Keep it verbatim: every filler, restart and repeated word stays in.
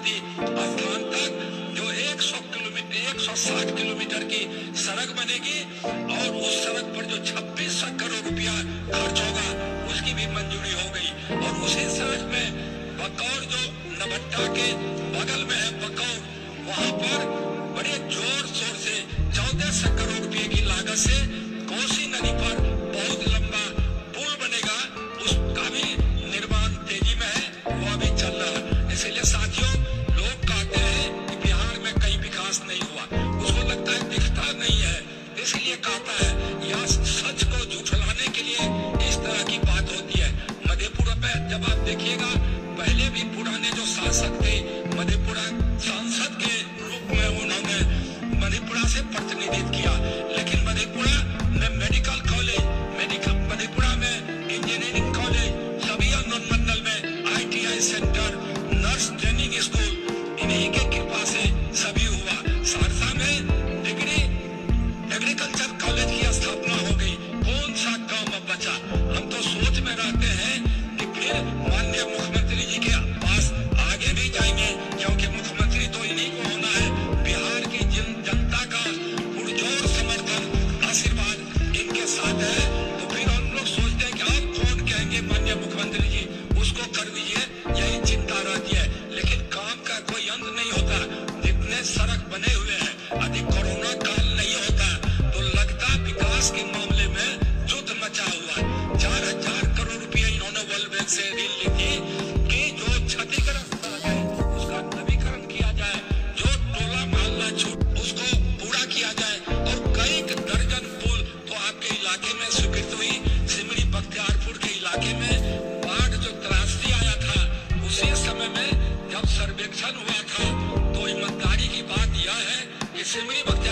शक्ति स्थान तक जो एक सौ किलोमीटर एक सौ साठ किलोमीटर की सड़क बनेगी और उस सड़क पर जो छब्बीस करोड़ रुपया खर्च होगा उसकी भी मंजूरी हो गई। और उसी साथ में बकौर जो नवट्टा के बगल में है बकौर, वहां पर बड़े जोर शोर से चौदह सौ करोड़ रुपए की लागत से कोसी नदी पर बहुत लंबा पुल बनेगा, उसका भी निर्माण तेजी में है, वो अभी चल रहा है। इसलिए साथियों, लोग कहते हैं कि बिहार में कहीं विकास नहीं हुआ, उसको लगता है दिखता नहीं है, इसलिए कहता है। यह सच को झुठलाने के लिए इस तरह की बात होती है। मधेपुरा पे जब आप देखिएगा, पहले भी पुराने जो शासक थे मधेपुरा सांसद के रूप में उन्होंने मधेपुरा से प्रतिनिधित्व किया, लेकिन मधेपुरा में मेडिकल कॉलेज, मेडिकल मधेपुरा में इंजीनियरिंग कॉलेज, सभी अनुमंडल में ITI centre, nurse training school, इन्हीं के कृपा से सभी हुआ। सहरसा में डिग्री एग्रीकल्चर कॉलेज की स्थापना हो गई। कौन सा काम अब बचा? हम तो सोच में रहते हैं कि फिर माननीय मुख्यमंत्री जी के पास आगे भी जाएंगे, क्योंकि मुख्यमंत्री तो इन्हीं को होना है। बिहार की जिन जनता का पुरजोर समर्थन आशीर्वाद इनके साथ है, तो फिर हम लोग सोचते हैं कि आप कौन कहेंगे माननीय मुख्यमंत्री जी, उसको कर दीजिए, यही चिंता रहती है। लेकिन काम का कोई अंत नहीं होता। जितने सड़क बने हुए हैं, यदि कोरोना काल नहीं होता तो लगता विकास के मामले में युद्ध मचा हुआ है। चार हजार करोड़ रुपया इन्होंने वर्ल्ड बैंक से ऋण ली थी कि जो क्षतिग्रस्त सड़क है उसका नवीकरण किया जाए, जो टोला मोहल्ला छूट उसको पूरा किया जाए, और कई दर्जन पुल तो आपके इलाके में स्वीकृत हुई। सिमरी बख्तियारपुर के इलाके में बाढ़ जो त्रासदी आया था, उसी समय में जब सर्वेक्षण हुआ था, तो ईमानदारी की बात यह है कि सिमरी